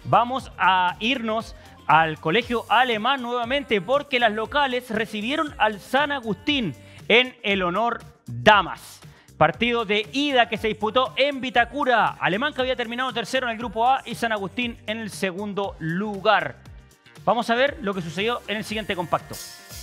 vamos a irnos al colegio alemán nuevamente porque las locales recibieron al San Agustín en el honor damas. Partido de ida que se disputó en Vitacura. Alemán que había terminado tercero en el grupo A y San Agustín en el segundo lugar. Vamos a ver lo que sucedió en el siguiente compacto.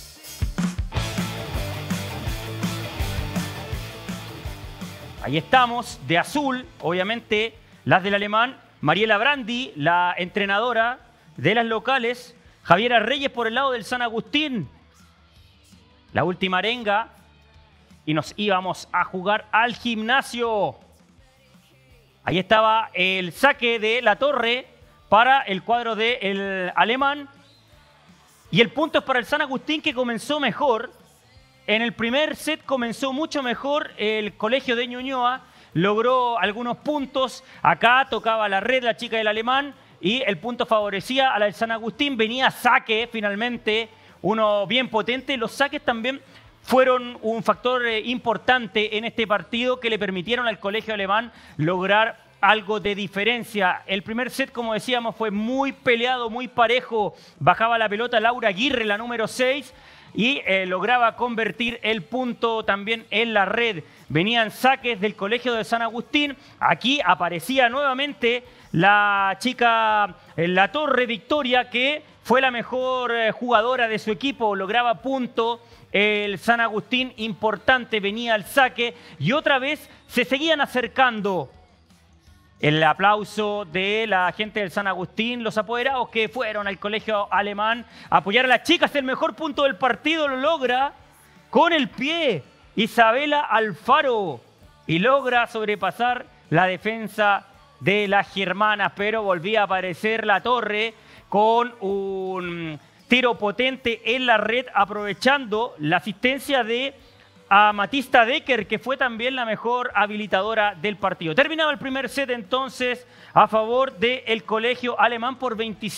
Ahí estamos, de azul, obviamente, las del alemán. Mariela Brandi, la entrenadora de las locales. Javiera Reyes por el lado del San Agustín. La última arenga. Y nos íbamos a jugar al gimnasio. Ahí estaba el saque de La Torre para el cuadro del alemán. Y el punto es para el San Agustín, que comenzó mejor. En el primer set comenzó mucho mejor el colegio de Ñuñoa. Logró algunos puntos. Acá tocaba la red la chica del alemán. Y el punto favorecía a la del San Agustín. Venía saque finalmente. Uno bien potente. Los saques también fueron un factor importante en este partido que le permitieron al colegio alemán lograr algo de diferencia. El primer set, como decíamos, fue muy peleado, muy parejo. Bajaba la pelota Laura Aguirre, la número 6, y lograba convertir el punto también en la red. Venían saques del colegio de San Agustín. Aquí aparecía nuevamente la chica La Torre Victoria, que fue la mejor jugadora de su equipo. Lograba punto. El San Agustín, importante, venía al saque. Y otra vez se seguían acercando. El aplauso de la gente del San Agustín, los apoderados que fueron al colegio alemán a apoyar a las chicas. El mejor punto del partido lo logra con el pie Isabela Alfaro y logra sobrepasar la defensa de las germanas, pero volvía a aparecer La Torre con un tiro potente en la red, aprovechando la asistencia de Matista Decker, que fue también la mejor habilitadora del partido. Terminaba el primer set entonces a favor del colegio alemán por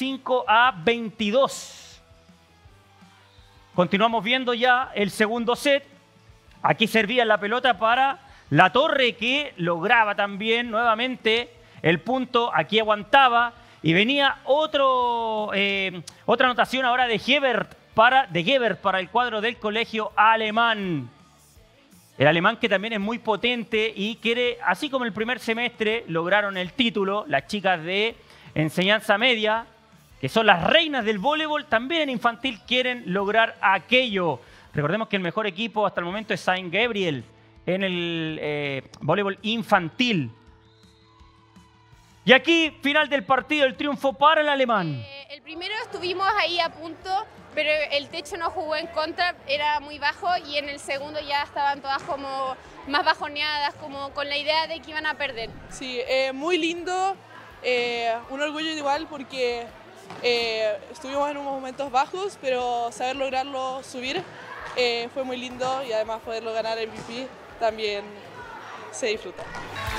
25-22. Continuamos viendo ya el segundo set. Aquí servía la pelota para La Torre, que lograba también nuevamente el punto. Aquí aguantaba y venía otra anotación ahora de Gebert para el cuadro del colegio alemán. El alemán, que también es muy potente y quiere, así como el primer semestre lograron el título, las chicas de enseñanza media, que son las reinas del voleibol, también en infantil quieren lograr aquello. Recordemos que el mejor equipo hasta el momento es Saint Gabriel en el voleibol infantil. Y aquí, final del partido, el triunfo para el alemán. El primero estuvimos ahí a punto, pero el techo no jugó en contra, era muy bajo, y en el segundo ya estaban todas como más bajoneadas, como con la idea de que iban a perder. Sí, muy lindo, un orgullo igual porque estuvimos en unos momentos bajos, pero saber lograrlo subir fue muy lindo, y además poderlo ganar MVP también se disfruta.